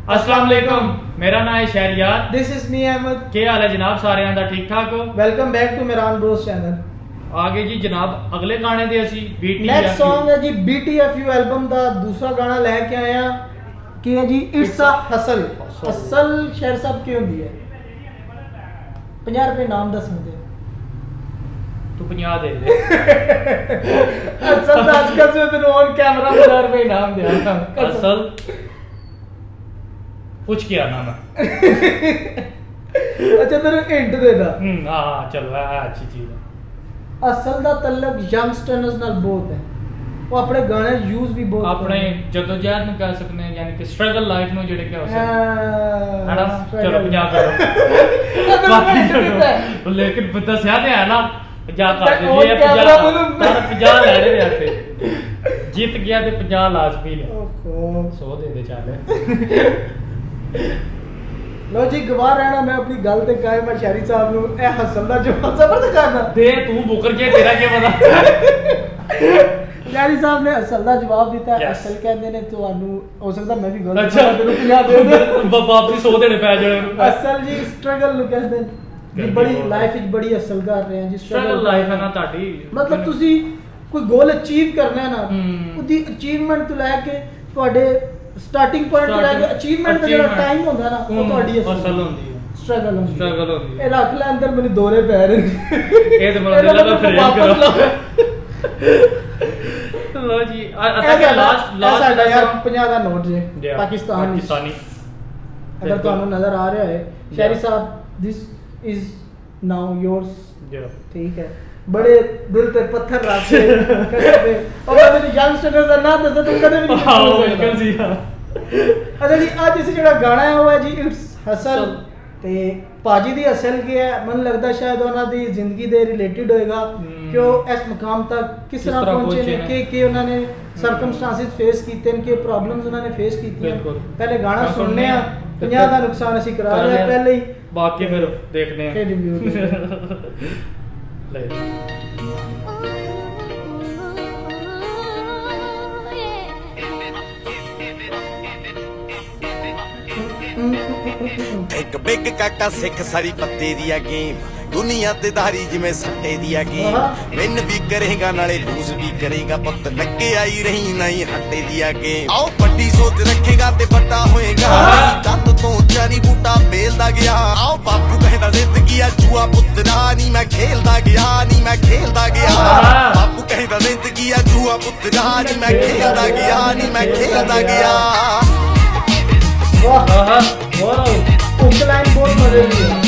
अस्सलाम वालेकुम, मेरा नाम है Shahriyar. This is me Ahmad. क्या हाल है जनाब, सारे दा ठीक ठाक हो? Welcome back to Meran bros channel. आगे जी जनाब अगले गाने दे असी बीटीएफ नेक्स्ट सॉन्ग है जी BTFU एल्बम दा दूसरा गाना लेके आए हैं कि है जी it's a hustle. Hustle Sher साहब की होंदी है 50 रुपए नाम दस मुझे तू 50 दे दे। असल आजकल से तो ऑन कैमरा 50 रुपए नाम दिया असल पूछ के आना मैं। अच्छा तेरे हिंट देना। हां चलो अच्छी चीज है। असल दा तल्लक यंगस्टर्स नाल बहुत है। वो अपने गाने यूज भी बहुत अपने जदोजहद में कह सकते हैं, यानी कि स्ट्रगल लाइफ में जेड़े क्या हो सकते है ना। चलो 50 करो। लेकिन दसया ते है ना 50 कर दे। ये 50 ले रहे आते जीत गया ते 50 लाजमी ले। 100 दे दे चल। लो जी गवाह रहना मैं अपनी गल ते कायम है। शहरी साहब नु ए हसन दा जवाब जबरदस्त करना दे तू बुकर के तेरा क्या पता। शहरी साहब ने असल दा जवाब दिता है। असल कहंदे ने ਤੁਹਾਨੂੰ हो सकता मैं भी गलत। अच्छा तेनु 50 दे दे वापसी 100 देने पै जाने। असल जी स्ट्रगल नु कहंदे जी बड़ी लाइफ विच बड़ी असल कर रहे हैं जी। स्ट्रगल लाइफ है ना ਤੁਹਾਡੀ, मतलब ਤੁਸੀਂ ਕੋਈ ਗੋਲ ਅਚੀਵ ਕਰਨਾ ਹੈ ਨਾ ਉਹਦੀ ਅਚੀਵਮੈਂਟ ਤੋਂ ਲੈ ਕੇ ਤੁਹਾਡੇ ਸਟਾਰਟਿੰਗ ਪੁਆਇੰਟ ਤੋਂ ਲੈ ਕੇ ਅਚੀਵਮੈਂਟ ਦਾ ਜਿਹੜਾ ਟਾਈਮ ਹੁੰਦਾ ਨਾ ਉਹ ਤੁਹਾਡੀ ਅਸਲ ਹੁੰਦੀ ਹੈ। ਸਟਰਗਲ ਹੁੰਦੀ ਇਹ ਰੱਖ ਲੈ ਅੰਦਰ ਮੈਨੂੰ ਦੋਰੇ ਪੈ ਰਹੇ ਨੇ। ਇਹ ਤੇ ਮੈਨੂੰ ਲੱਗਦਾ ਫਰੇਮ ਕਰੋ। ਲੋ ਜੀ ਅੱਛਾ ਲਾਸਟ ਯਾਰ 50 ਦਾ ਨੋਟ ਜੇ ਪਾਕਿਸਤਾਨੀ ਅਗਰ ਤੁਹਾਨੂੰ ਨਜ਼ਰ ਆ ਰਿਹਾ ਹੈ ਸ਼ਹਿਰੀ ਸਾਹਿਬ ਦਿਸ ਇਜ਼ ਨਾउ योर्स। ठीक है बड़े दिल पे पत्थर रख के कहते और मेरे यंगस्टर्स ਦਾ ਨਾਮ ਦੱਸੋ ਤੂੰ ਕਦੇ ਵੀ ਨਹੀਂ ਬਿਲਕੁਲ ਜੀ। अच्छा जी आज इसे ਜਿਹੜਾ ਗਾਣਾ ਹੈ ਉਹ ਹੈ ਜੀ ਇਟਸ ਹਸਲ ਤੇ ਭਾਜੀ ਦੀ ਅਸਲ ਕੀ ਹੈ ਮੈਨੂੰ ਲੱਗਦਾ ਸ਼ਾਇਦ ਉਹਨਾਂ ਦੀ ਜ਼ਿੰਦਗੀ ਦੇ ਰਿਲੇਟਡ ਹੋਏਗਾ ਕਿ ਉਹ ਇਸ ਮੁਕਾਮ ਤੱਕ ਕਿਸ ਤਰ੍ਹਾਂ ਪਹੁੰਚੇ ਨੇ ਕਿ ਉਹਨਾਂ ਨੇ ਸਰਕਮਸਟੈਂਸਸ ਫੇਸ ਕੀਤੇ ਨੇ ਕਿ ਪ੍ਰੋਬਲਮਸ ਉਹਨਾਂ ਨੇ ਫੇਸ ਕੀਤੀਆਂ। ਪਹਿਲੇ ਗਾਣਾ ਸੁਣਨੇ ਆ 50 ਦਾ ਨੁਕਸਾਨ ਅਸੀਂ ਕਰਾ ਲਿਆ ਪਹਿਲੇ ਹੀ, ਬਾਕੀ ਫਿਰ ਦੇਖਦੇ ਆ ਫਿਰ ਰਿਵਿਊ ਲੈ। एक बिग काका सिख सारी पत्ते दिया गेम दुनिया ते धारी जिमें सट्टे दिया गेम विन भी करेगा नाले लूज भी करेगा पुत लगे आई रही नहीं हट्टे दिया गेम आओ बड़ी सोच रखेगा ते बड़ा होएगा दंद तो चारी बूटा बेलदा गया आओ बापू कहदा जिंदगी आ जुआ पुत्रा नी मैं खेलदा गया नी मैं खेलदा गया बापू कहदा जिंदगी आ जुआ पुत्रा नी मैं खेलदा गया नी मैं खेलदा गया। लाइन बहुत मजे की है।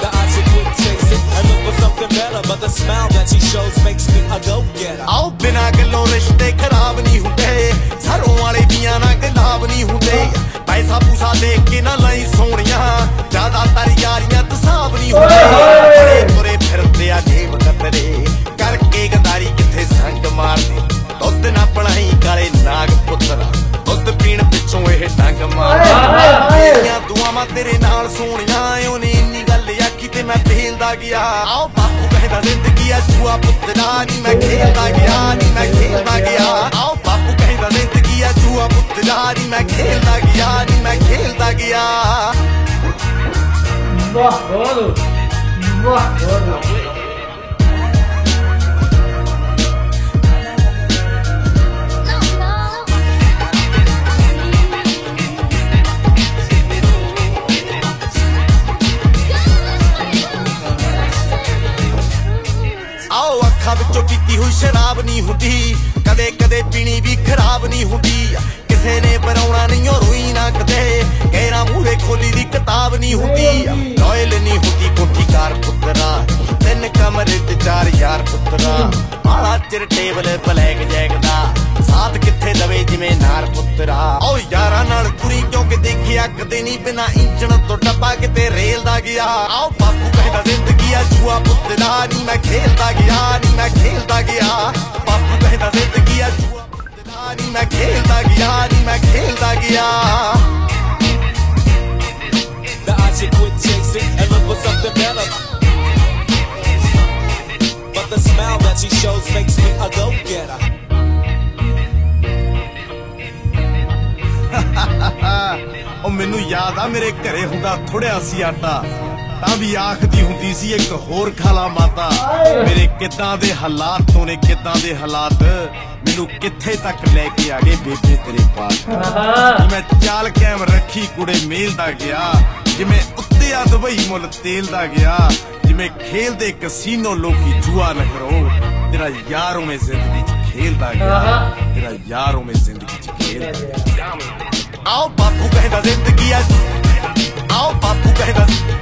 But the smile that she shows makes me a go-getter. आओ बिना गल्लों रिश्ते खराब नहीं होते सरों वाले दियां ना गलाब नहीं होते पैसा पूसा देख के ना लाई सोनिया ज्यादातर यारियां तसाब नहीं होते तुरे फिरते आ जेब कतरे करके गदारी किथे संग मारदे दुध ना पढ़ाई काले नाग पुत्रा दुध पीण पिछों एह डंग मारदे दुआवां तेरे नाल सोनिया ओने इन्नी गल आखी ते मैं फेलदा गया आओ बापू कहदा जिंदगी आ जुआ पुत्रा नी मैं खेलदा गया नी मैं खेलदा गया आओ बापू कहदा जिंदगी आ जुआ पुत्रा नी मैं खेलदा गया नी मैं खेलदा गया। वाह वाह वाह ਵਿੱਚੋਂ ਪੀਤੀ ਹੋਈ ਸ਼ਰਾਬ ਨਹੀਂ ਹੁੰਦੀ ਕਦੇ ਕਦੇ ਪੀਣੀ ਵੀ ਖਰਾਬ ਨਹੀਂ ਹੁੰਦੀ ਕਿਸੇ ਨੇ ਬਰਾਉਣਾ ਨਹੀਂ ਉਹ ਰੋਈ ਨਾ ਕਦੇ ਗੈਰਾਂ ਮੂਹਰੇ ਖੋਲੀ ਦੀ ਕਿਤਾਬ ਨਹੀਂ ਹੁੰਦੀ ਰੋਇਲ ਨਹੀਂ ਹੁੰਦੀ ਕੋਠੀਕਾਰ ਪੁੱਤਰਾ 3 ਕਮਰੇ ਤੇ 4 ਯਾਰ ਪੁੱਤਰਾ ਆਲਾ ਚਿਰ ਟੇਬਲ ਬਲੈਕ ਜੈਕ ਦਾ ਸਾਥ ਕਿੱਥੇ ਦਵੇ ਜਿਵੇਂ ਨਾਰ ਪੁੱਤਰਾ ਓ ਯਾਰਾਂ ਨਾਲ ਕੁੜੀ ਕਿਉਂਕਿ ਦੇਖਿਆ ਕਦੇ ਨਹੀਂ ਬਿਨਾ ਇੰਜਣ ਤੋਂ ਡੱਬਾ ਕਿਤੇ ਰੇਲ ਦਾ ਗਿਆ ਆਓ ਬਾਪੂ ਕਹਿੰਦਾ ਜ਼ਿੰਦਗੀ ਆ ਜੂਆ ਪੁੱਤਰਾ ਨੀ ਮੈਂ ਖੇਲਦਾ ਗਿਆ ਨੀ ਮੈਂ ਖੇਲਦਾ ਗਿਆ ਬਾਪੂ ਕਹਿੰਦਾ ਜ਼ਿੰਦਗੀ ਆ ਜੂਆ ਪੁੱਤਰਾ ਨੀ ਮੈਂ ਖੇਲਦਾ ਗਿਆ ਨੀ ਮੈਂ ਖੇਲਦਾ ਗਿਆ। The odds you quit chasing and look for something better. But the smile that she shows makes me a go-getter. ਉਹ ਮੈਨੂੰ ਯਾਦ ਆ ਮੇਰੇ ਘਰੇ ਹੁੰਦਾ ਥੋੜਿਆ ਸੀ ਆਟਾ ਤਾਂ ਵੀ ਆਖਦੀ ਹੁੰਦੀ ਸੀ ਇੱਕ ਹੋਰ ਖਾਲਾ ਮਾਤਾ ਮੇਰੇ ਕਿੱਦਾਂ ਦੇ ਹਾਲਾਤ ਤੋਂ ਨੇ ਕਿੱਦਾਂ ਦੇ ਹਾਲਾਤ ਮੈਨੂੰ ਕਿੱਥੇ ਤੱਕ ਲੈ ਕੇ ਆ ਗਏ ਬੇਬੇ ਤੇਰੇ ਪਾਸ ਮੈਂ ਚਾਲ ਕਾਇਮ ਰੱਖੀ ਕੁੜੇ ਮੇਲ ਦਾ ਗਿਆ ਜਿਵੇਂ ਉੱਤੇ ਆ ਦੁਬਈ ਮੁੱਲ ਤੇਲ ਦਾ ਗਿਆ ਜਿਵੇਂ ਖੇਲਦੇ ਕਸੀਨੋ ਲੋਕੀ ਜੂਆ ਨਾ ਕਰੋ ਤੇਰਾ ਯਾਰ ਉਵੇਂ ਜ਼ਿੰਦਗੀ ਚ ਖੇਲਦਾ ਗਿਆ ਤੇਰਾ ਯਾਰ ਉਵੇਂ ਜ਼ਿੰਦਗੀ ਚ ਖੇਲਦਾ ਗਿਆ ਆਓ ਬਾਪੂ ਕਹਿੰਦਾ ਜ਼ਿੰਦਗੀ ਆ ਆਓ ਬਾਪੂ ਕਹਿੰਦਾ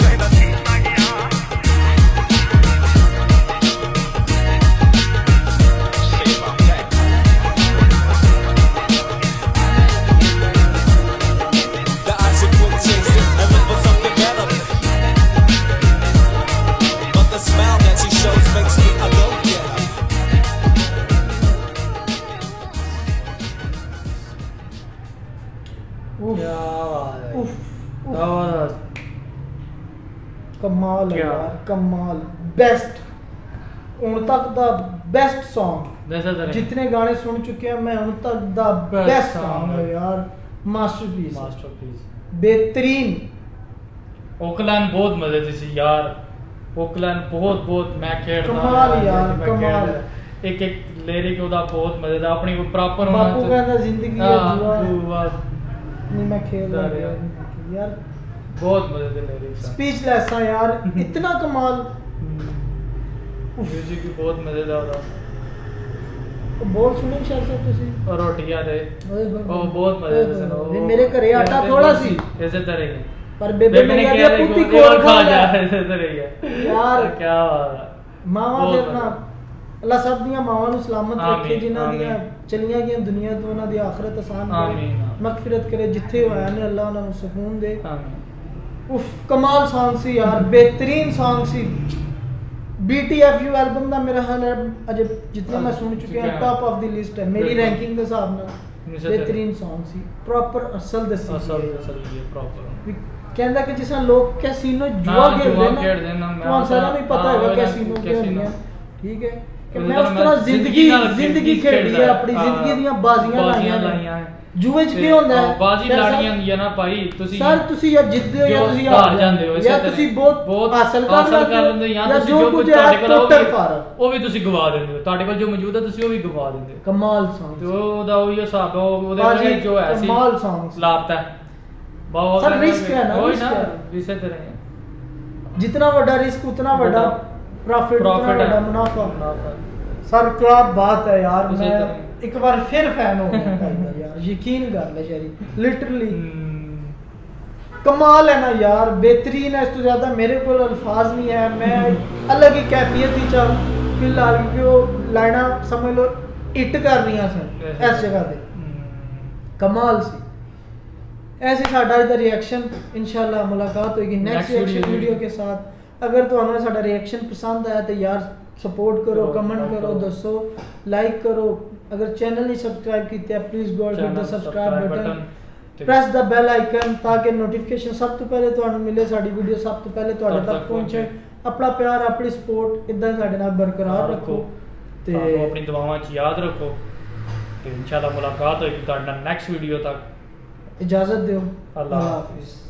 कमाल है यार कमाल बेस्ट ਹੁਣ ਤੱਕ ਦਾ ਬੈਸਟ Song जितने गाने सुन चुके हैं मैं ਹੁਣ तक ਦਾ बेस्ट Song है यार मास्टरपीस बेहतरीन ओकलैंड बहुत मजे सी यार ओकलैंड बहुत मैं खेलदा कमाल यार कमाल एक लिरिक ਉਹਦਾ बहुत मजे ਦਾ ਆਪਣੀ ਪ੍ਰੋਪਰ ਹੋਣਾ ਬਾਪੂ ਕਹਿੰਦਾ ਜ਼ਿੰਦਗੀ ਹੈ ਜੂਆ नहीं मैं खेल रहा यार बहुत मजे के लिरिक्स स्पीचलेस है यार इतना कमाल म्यूजिक भी बहुत मजेदार था बोल सुने शायद से तुसी और रोटियां दे ओ बहुत मजे से सुनो मेरे घरे आटा थोड़ा सी ऐसे तरह के पर बेबे ने कहा कुत्ती कोल खा जा ऐसे तरह के यार क्या बात है मावा फिर ना अल्लाह सब दियां मावां नु सलामत रखे जिन्हां दियां चलियां गईयां दुनिया तो उन्हां दी आखिरत आसान करे मगफिरत करे जिथे होया ने अल्लाह उन्हां नु सुकून दे आमीन उफ कमाल सॉन्ग सी यार बेहतरीन सॉन्ग सी BTFU एल्बम दा मेरा हाल है अजे जितने मैं सुन चुके हैं टॉप ऑफ द लिस्ट है मेरी रैंकिंग के हिसाब नाल बेहतरीन सॉन्ग सी प्रॉपर असल दसी असल ये प्रॉपर कहंदा कि जिस लोग कैसीनो जुआ खेलदे ना तो सारा नहीं पता है कैसीनो क्या होंदियां ठीक है कि मैं उस तरह जिंदगी खेली है अपनी जिंदगी दी बाजियां लाईयां जुए च की होंदा है बाजी लाड़ियां होंदियां ना भाई तुसी सर तुसी या जितदे हो या तुसी हार जांदे हो या तुसी बहुत हासिल कर लेंदे या तुसी जो कुछ ਤੁਹਾਡੇ ਕੋਲ ਉਹ ਵੀ ਤੁਸੀਂ ਗਵਾ ਦਿੰਦੇ ਹੋ ਤੁਹਾਡੇ ਕੋਲ ਜੋ ਮੌਜੂਦ ਹੈ ਤੁਸੀਂ ਉਹ ਵੀ ਗਵਾ ਦਿੰਦੇ ਹੋ ਕਮਾਲ ਸੌਂਗ ਤੇ ਉਹਦਾ ਉਹ ਹਿਸਾਬ ਉਹਦੇ ਵਿੱਚ ਜੋ ਹੈ ਸੀ ਕਮਾਲ ਸੌਂਗ ਲਾਪਤਾ ਬਹੁਤ सर रिस्क है ना वही ना इसे तरह है जितना बड़ा रिस्क उतना बड़ा प्रॉफिट उतना बड़ा मुनाफा सर क्या बात है यार मैं एक बार फिर फैन हो गया यार यकीन कर ले शरी लिटरली कमाल है ना यार बेहतरीन है इस तो ज्यादा मेरे को अल्फाज नहीं है मैं अलग ही कैफियत ही चल फिलहाल क्योंकि वो लाइना समझ लो इट कर रही सन इस जगह पे कमाल सी ऐसे साडा इधर रिएक्शन इंशाल्लाह मुलाकात होगी नेक्स्ट रिएक्शन वीडियो के साथ अगर तुहानू साडा रिएक्शन पसंद आया तो यार सपोर्ट करो कमेंट करो दसो लाइक करो अगर चैनल नहीं सब्सक्राइब किया please go hit the subscribe button press the bell icon ताकि नोटिफिकेशन सब तो पहले तुहानू मिले साडी वीडियो सब तो पहले तुहाडे तक पहुंचे अपना प्यार अपनी सपोर्ट इदां साडे नाल बरकरार रखो ते अपनी दुआवां च याद रखो ते इंशाल्लाह मुलाकात होगी तुहाडे नाल नेक्स्ट वीडियो तक इजाजत दो अल्लाह हाफिज।